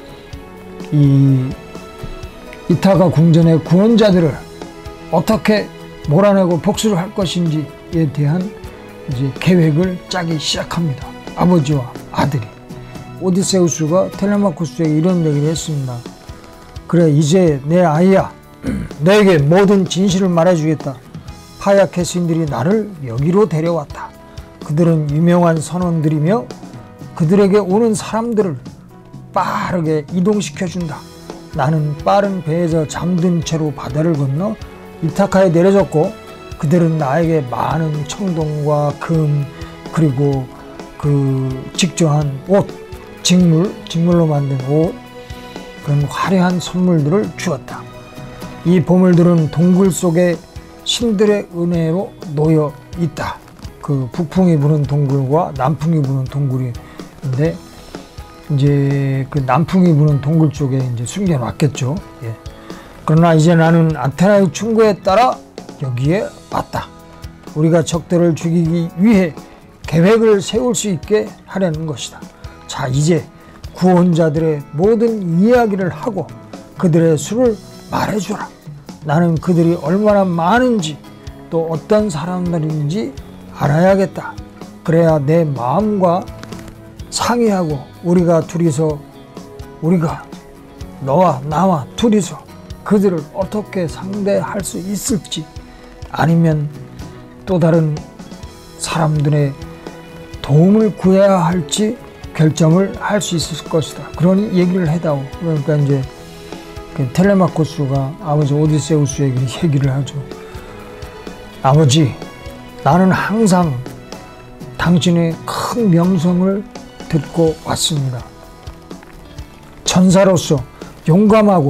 이 이타카 궁전의 구원자들을 어떻게 몰아내고 복수를 할 것인지에 대한 이제 계획을 짜기 시작합니다. 아버지와 아들이. 오디세우스가 텔레마코스에게 이런 얘기를 했습니다. 그래, 이제 내 아이야. 너에게 모든 진실을 말해주겠다. 파야케 신들이 나를 여기로 데려왔다. 그들은 유명한 선원들이며 그들에게 오는 사람들을 빠르게 이동시켜준다. 나는 빠른 배에서 잠든 채로 바다를 건너 이타카에 내려졌고 그들은 나에게 많은 청동과 금, 그리고 그 직조한 옷, 직물, 직물로 만든 옷, 그런 화려한 선물들을 주었다. 이 보물들은 동굴 속에 신들의 은혜로 놓여 있다. 그 북풍이 부는 동굴과 남풍이 부는 동굴인데, 이제 그 남풍이 부는 동굴 쪽에 이제 숨겨놨겠죠. 예. 그러나 이제 나는 아테나의 충고에 따라 여기에 왔다. 우리가 적들을 죽이기 위해 계획을 세울 수 있게 하려는 것이다. 자, 이제 구원자들의 모든 이야기를 하고 그들의 수를 말해주라. 나는 그들이 얼마나 많은지 또 어떤 사람들인지 알아야겠다. 그래야 내 마음과 상의하고 우리가 둘이서 우리가 너와 나와 둘이서 그들을 어떻게 상대할 수 있을지, 아니면 또 다른 사람들의 도움을 구해야 할지 결정을 할 수 있을 것이다. 그런 얘기를 해다오. 그러니까 이제 그 텔레마코스가 아버지 오디세우스에게 얘기를 하죠. 아버지, 나는 항상 당신의 큰 명성을 듣고 왔습니다. 천사로서 용감하고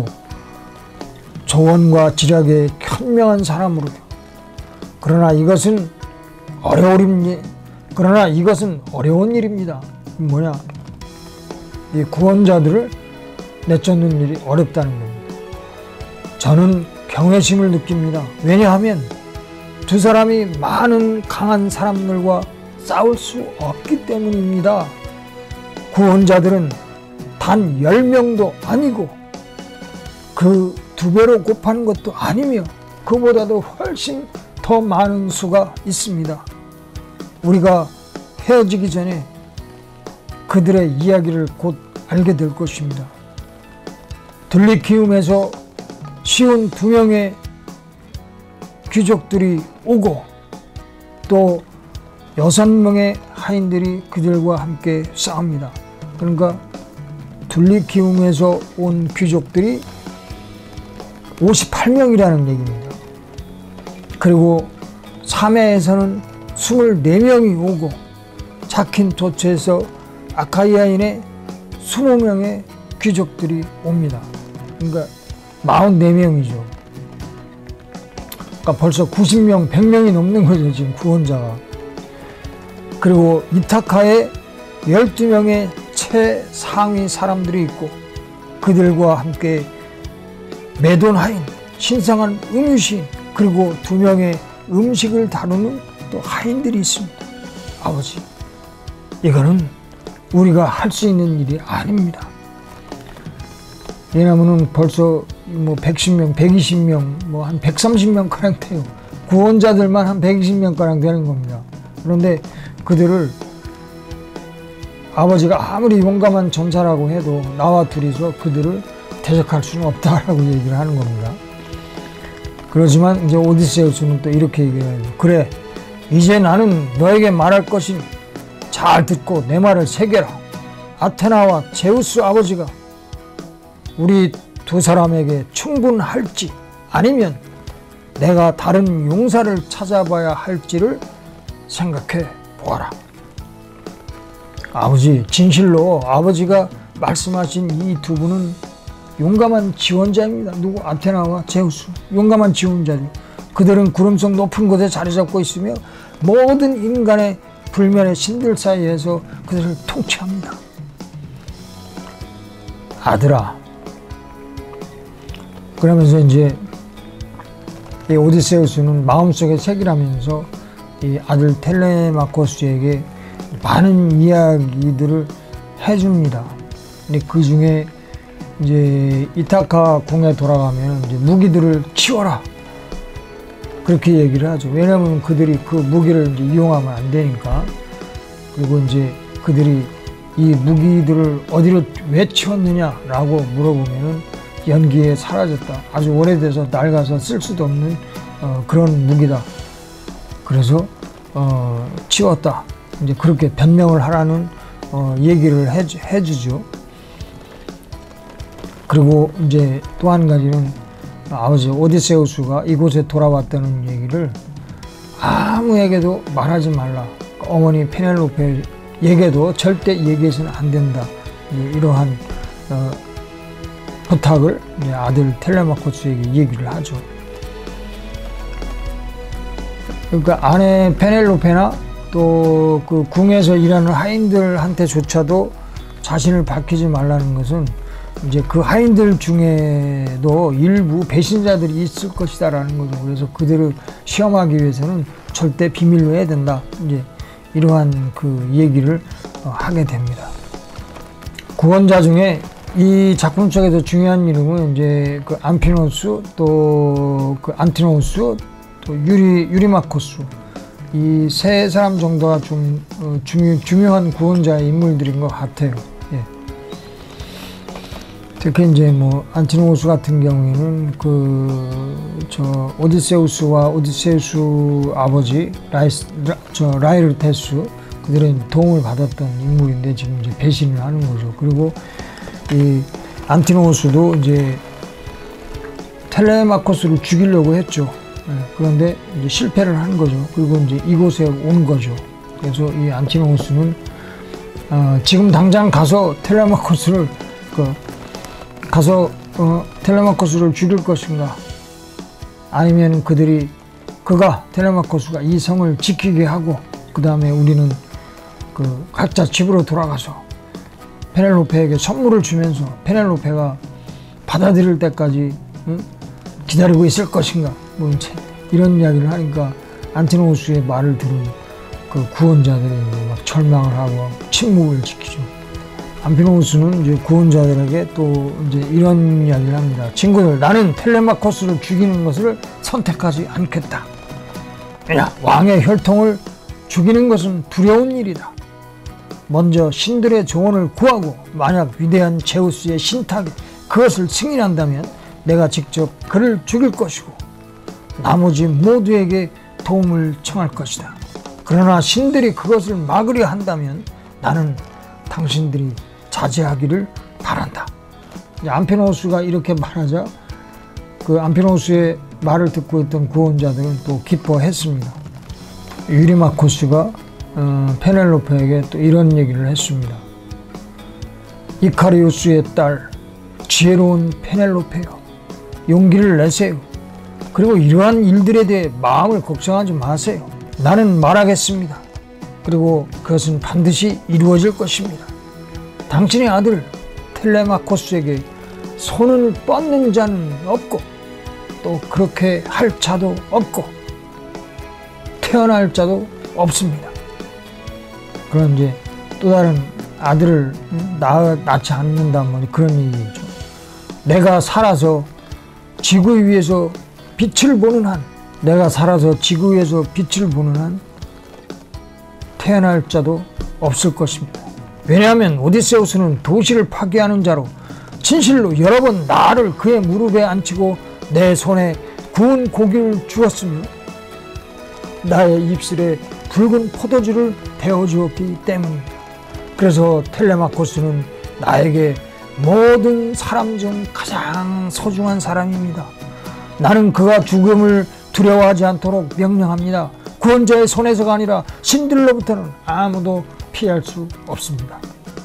조언과 지략에 현명한 사람으로. 그러나 이것은 어려운 그러나 이것은 어려운 일입니다. 뭐냐? 이 구원자들을 내쫓는 일이 어렵다는 겁니다. 저는 경외심을 느낍니다. 왜냐하면 두 사람이 많은 강한 사람들과 싸울 수 없기 때문입니다. 구원자들은 단 열 명도 아니고 그 두 배로 곱하는 것도 아니며 그보다도 훨씬 더 많은 수가 있습니다. 우리가 헤어지기 전에 그들의 이야기를 곧 알게 될 것입니다. 들리키움에서 쉬운 두 명의 귀족들이 오고 또 여섯 명의 하인들이 그들과 함께 싸웁니다. 그러니까 들리키움에서 온 귀족들이 오십팔 명이라는 얘기입니다. 그리고 사메에서는 이십사 명이 오고 자킨토츠에서 아카이아인의 이십 명의 귀족들이 옵니다. 그러니까 사십사 명이죠. 그러니까 벌써 구십 명, 백 명이 넘는 거죠, 지금 구원자가. 그리고 이타카에 열두 명의 최상위 사람들이 있고 그들과 함께 메돈하인, 신성한 음유시인, 그리고 두 명의 음식을 다루는 또 하인들이 있습니다. 아버지, 이거는 우리가 할 수 있는 일이 아닙니다. 왜냐하면 벌써 뭐 백십 명, 백이십 명, 뭐 한 백삼십 명 가량 돼요. 구원자들만 한 백이십 명 가량 되는 겁니다. 그런데 그들을 아버지가 아무리 용감한 전사라고 해도 나와 둘이서 그들을 대적할 수는 없다라고 얘기를 하는 겁니다. 그렇지만 이제 오디세우스는 또 이렇게 얘기해요. 그래, 이제 나는 너에게 말할 것이니 잘 듣고 내 말을 새겨라. 아테나와 제우스 아버지가 우리 두 사람에게 충분할지 아니면 내가 다른 용사를 찾아봐야 할지를 생각해 보아라. 아버지, 진실로 아버지가 말씀하신 이 두 분은 용감한 지원자입니다. 누구? 아테나와 제우스. 용감한 지원자들. 그들은 구름 속 높은 곳에 자리 잡고 있으며 모든 인간의 불면의 신들 사이에서 그들을 통치합니다. 아들아. 그러면서 이제 이 오디세우스는 마음속에 새기라면서 이 아들 텔레마코스에게 많은 이야기들을 해줍니다. 근데 그 중에 이제 이타카 궁에 돌아가면 이제 무기들을 치워라. 그렇게 얘기를 하죠. 왜냐하면 그들이 그 무기를 이제 이용하면 안 되니까. 그리고 이제 그들이 이 무기들을 어디로 왜 치웠느냐라고 물어보면은 연기에 사라졌다. 아주 오래돼서 낡아서 쓸 수도 없는 어, 그런 무기다. 그래서 어, 치웠다. 이제 그렇게 변명을 하라는 어, 얘기를 해주, 해주죠. 그리고 이제 또 한 가지는 아버지 오디세우스가 이곳에 돌아왔다는 얘기를 아무에게도 말하지 말라. 어머니 페넬로페에게도 절대 얘기해서는 안 된다. 이러한 어, 부탁을 아들 텔레마코스에게 얘기를 하죠. 그러니까 아내 페넬로페나 또 그 궁에서 일하는 하인들한테조차도 자신을 밝히지 말라는 것은 이제 그 하인들 중에도 일부 배신자들이 있을 것이다라는 거죠. 그래서 그들을 시험하기 위해서는 절대 비밀로 해야 된다. 이제 이러한 그 얘기를 하게 됩니다. 구원자 중에 이 작품 속에서 중요한 이름은 이제 그 암피노스, 또 그 안티노우스, 또 유리 유리마코스, 이 세 사람 정도가 좀 어, 중요, 중요한 구원자의 인물들인 것 같아요. 예. 특히 이제 뭐 안티노우스 같은 경우에는 그 저 오디세우스와 오디세우스 아버지 라이스 저 라이르테스 그들의 도움을 받았던 인물인데 지금 이제 배신을 하는 거죠. 그리고 이 안티노우스도 이제 텔레마코스를 죽이려고 했죠. 네, 그런데 이제 실패를 한 거죠. 그리고 이제 이곳에 온 거죠. 그래서 이 안티노우스는 어, 지금 당장 가서 텔레마코스를 그 가서 어, 텔레마코스를 죽일 것인가, 아니면 그들이 그가 텔레마코스가 이 성을 지키게 하고 그 다음에 우리는 그 각자 집으로 돌아가서 페넬로페에게 선물을 주면서 페넬로페가 받아들일 때까지 응? 기다리고 있을 것인가, 뭐 이런 이야기를 하니까 안티노우스의 말을 들은 그 구원자들이 막 절망을 하고 침묵을 지키죠. 안티노우스는 이제 구원자들에게 또 이제 이런 이야기를 합니다. 친구들, 나는 텔레마코스를 죽이는 것을 선택하지 않겠다. 왜냐, 왕의 혈통을 죽이는 것은 두려운 일이다. 먼저 신들의 조언을 구하고 만약 위대한 제우스의 신탁이 그것을 승인한다면 내가 직접 그를 죽일 것이고 나머지 모두에게 도움을 청할 것이다. 그러나 신들이 그것을 막으려 한다면 나는 당신들이 자제하기를 바란다. 암피노우스가 이렇게 말하자 그 암피노우스의 말을 듣고 있던 구원자들은 또 기뻐했습니다. 유리마코스가 어, 페넬로페에게 또 이런 얘기를 했습니다. 이카리우스의 딸 지혜로운 페넬로페여, 용기를 내세요. 그리고 이러한 일들에 대해 마음을 걱정하지 마세요. 나는 말하겠습니다. 그리고 그것은 반드시 이루어질 것입니다. 당신의 아들 텔레마코스에게 손을 뻗는 자는 없고 또 그렇게 할 자도 없고 태어날 자도 없습니다. 그런 이제 또 다른 아들을 낳, 낳지 않는다 뭐 그런 얘기죠. 내가 살아서 지구 위에서 빛을 보는 한, 내가 살아서 지구 위에서 빛을 보는 한 태어날 자도 없을 것입니다. 왜냐하면 오디세우스는 도시를 파괴하는 자로 진실로 여러 번 나를 그의 무릎에 앉히고 내 손에 구운 고기를 주었으며 나의 입술에 붉은 포도주를 데워주었기 때문입니다. 그래서 텔레마코스는 나에게 모든 사람 중 가장 소중한 사람입니다. 나는 그가 죽음을 두려워하지 않도록 명령합니다. 구원자의 손에서가 아니라 신들로부터는 아무도 피할 수 없습니다.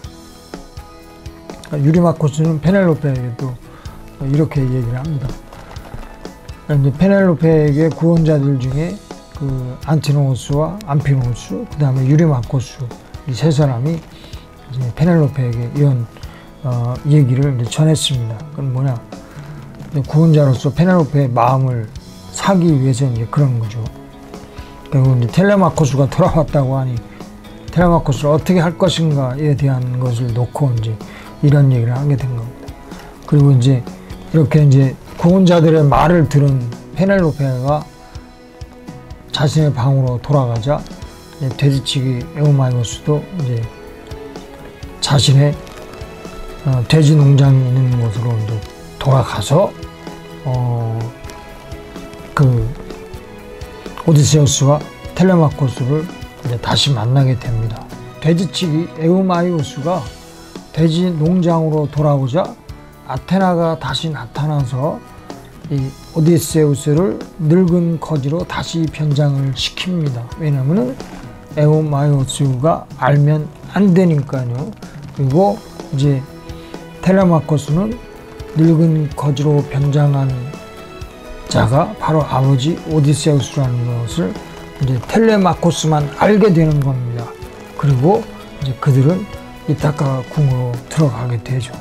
유리마코스는 페넬로페에게도 이렇게 얘기를 합니다. 이제 페넬로페에게 구원자들 중에 그 안티노우스와 암피노우스, 그 다음에 유리마코스 이 세 사람이 이제 페넬로페에게 이런 어, 얘기를 이제 전했습니다. 그건 뭐냐? 구원자로서 페넬로페의 마음을 사기 위해서 이제 그런 거죠. 그리고 이제 텔레마코스가 돌아왔다고 하니 텔레마코스를 어떻게 할 것인가에 대한 것을 놓고 이제 이런 얘기를 하게 된 겁니다. 그리고 이제 이렇게 이제 구원자들의 말을 들은 페넬로페가 자신의 방으로 돌아가자 돼지치기 에우마이오스도 이제 자신의 어, 돼지 농장이 있는 곳으로 이제 돌아가서 어, 그 오디세우스와 텔레마코스를 이제 다시 만나게 됩니다. 돼지치기 에우마이오스가 돼지 농장으로 돌아오자 아테나가 다시 나타나서 이 오디세우스를 늙은 거지로 다시 변장을 시킵니다. 왜냐하면 에우마이오스가 알면 안 되니까요. 그리고 이제 텔레마코스는 늙은 거지로 변장한 자가 바로 아버지 오디세우스라는 것을 이제 텔레마코스만 알게 되는 겁니다. 그리고 이제 그들은 이타카 궁으로 들어가게 되죠.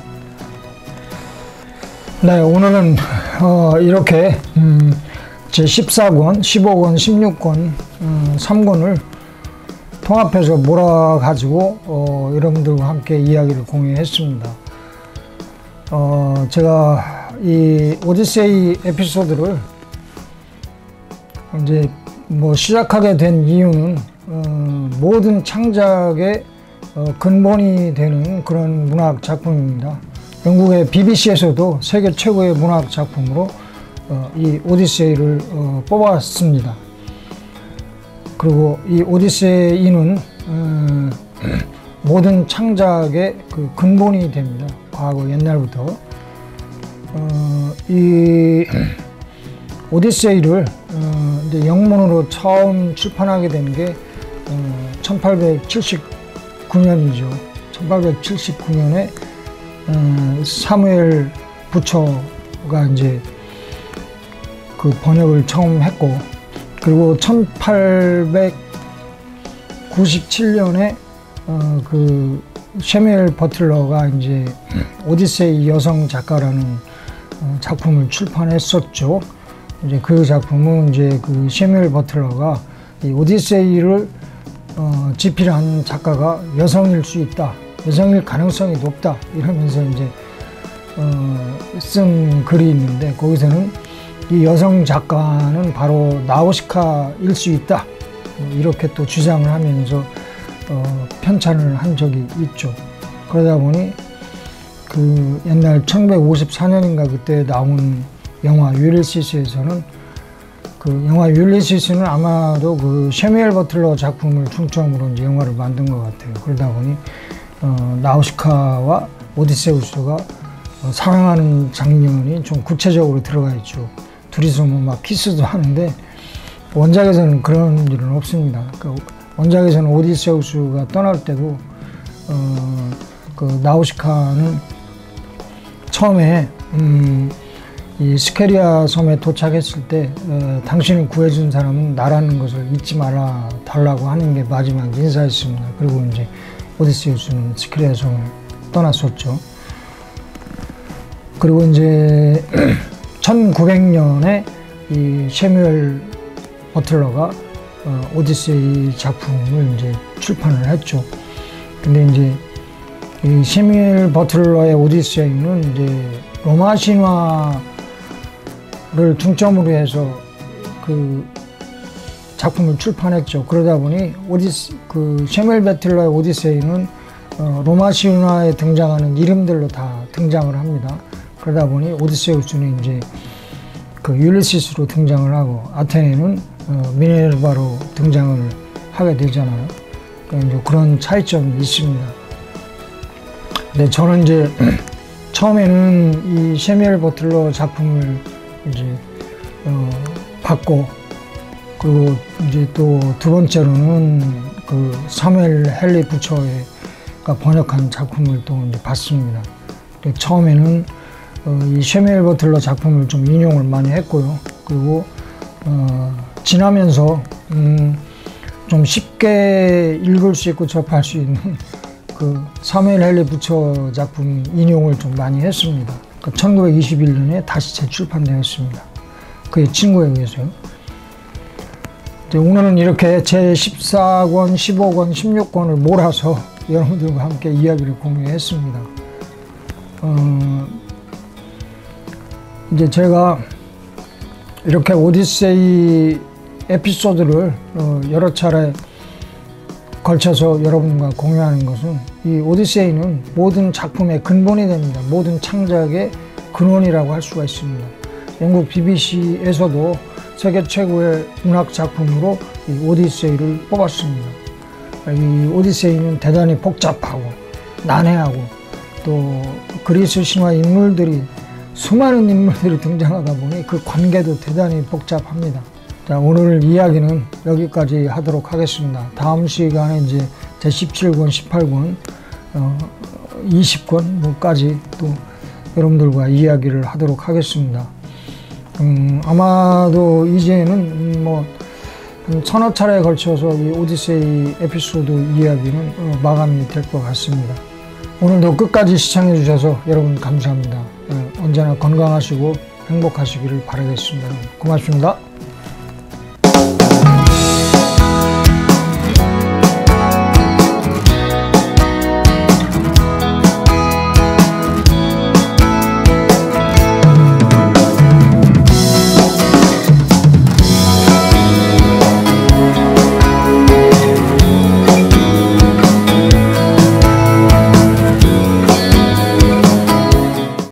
네, 오늘은 어 이렇게 음 제십사 권, 십오 권, 십육 권, 음 삼 권을 통합해서 몰아가지고 어 여러분들과 함께 이야기를 공유했습니다. 어 제가 이 오디세이 에피소드를 이제 뭐 시작하게 된 이유는 어 모든 창작의 어 근본이 되는 그런 문학 작품입니다. 영국의 비비씨에서도 세계 최고의 문학 작품으로 어, 이 오디세이를 어, 뽑았습니다. 그리고 이 오디세이는 어, 모든 창작의 그 근본이 됩니다. 과거 옛날부터 어, 이 오디세이를 어, 이제 영문으로 처음 출판하게 된 게 어, 천팔백칠십구 년이죠. 천팔백칠십구 년에 음, 사무엘 부처가 이제 그 번역을 처음 했고, 그리고 천팔백구십칠 년에 어, 그 셰뮤엘 버틀러가 이제 오디세이 여성 작가라는 어, 작품을 출판했었죠. 이제 그 작품은 이제 그 셰뮤엘 버틀러가 이 오디세이를 어, 집필한 작가가 여성일 수 있다. 여성일 가능성이 높다 이러면서 이제 어, 쓴 글이 있는데, 거기서는 이 여성 작가는 바로 나우시카일 수 있다 이렇게 또 주장을 하면서 어, 편찬을 한 적이 있죠. 그러다 보니 그 옛날 천구백오십사 년인가 그때 나온 영화 율리시스에서는 그 영화 율리시스는 아마도 그 셰뮤엘 버틀러 작품을 중점으로 이제 영화를 만든 것 같아요. 그러다 보니 어, 나우시카와 오디세우스가 어, 사랑하는 장면이 좀 구체적으로 들어가 있죠. 둘이서 뭐 막 키스도 하는데 원작에서는 그런 일은 없습니다. 그러니까 원작에서는 오디세우스가 떠날 때도 어, 그 나우시카는 처음에 음, 이 스케리아 섬에 도착했을 때 어, 당신을 구해준 사람은 나라는 것을 잊지 말아 달라고 하는 게 마지막 인사였습니다. 그리고 이제 오디세우스는 스케리아 섬을 떠났었죠. 그리고 이제 천구백 년에 이 셰뮤엘 버틀러가 어, 오디세이 작품을 이제 출판을 했죠. 근데 이제 이 셰뮤엘 버틀러의 오디세이는 이제 로마 신화를 중점으로 해서 그 작품을 출판했죠. 그러다 보니 오디스 그 셰뮤엘 버틀러의 오디세이는 어, 로마 신화에 등장하는 이름들로 다 등장을 합니다. 그러다 보니 오디세우스는 이제 그 율리시스로 등장을 하고 아테네는 어, 미네르바로 등장을 하게 되잖아요. 그러니까 이제 그런 차이점이 있습니다. 근데 저는 이제 처음에는 이 셰뮤엘 버틀러 작품을 이제 어, 봤고, 그리고 이제 또 두 번째로는 그 사무엘 헨리 부처가 번역한 작품을 또 이제 봤습니다. 처음에는 어, 이 셰뮤엘 버틀러 작품을 좀 인용을 많이 했고요. 그리고 어, 지나면서 음, 좀 쉽게 읽을 수 있고 접할 수 있는 그 사무엘 헨리 부처 작품 인용을 좀 많이 했습니다. 그러니까 천구백이십일 년에 다시 재출판되었습니다. 그의 친구에 의해서요. 오늘은 이렇게 제십사 권, 십오 권, 십육 권을 몰아서 여러분들과 함께 이야기를 공유했습니다. 어, 이제 제가 이렇게 오디세이 에피소드를 어, 여러 차례 걸쳐서 여러분과 공유하는 것은, 이 오디세이는 모든 작품의 근본이 됩니다. 모든 창작의 근원이라고 할 수가 있습니다. 영국 비비씨에서도 세계 최고의 문학 작품으로 이 오디세이를 뽑았습니다. 이 오디세이는 대단히 복잡하고 난해하고 또 그리스 신화 인물들이 수많은 인물들이 등장하다 보니 그 관계도 대단히 복잡합니다. 자, 오늘 이야기는 여기까지 하도록 하겠습니다. 다음 시간에 이제 제십칠 권, 십팔 권, 어, 이십 권까지 또 여러분들과 이야기를 하도록 하겠습니다. 음, 아마도 이제는 뭐 한 서너 차례에 걸쳐서 이 오디세이 에피소드 이야기는 어, 마감이 될 것 같습니다. 오늘도 끝까지 시청해 주셔서 여러분 감사합니다. 어, 언제나 건강하시고 행복하시기를 바라겠습니다. 고맙습니다.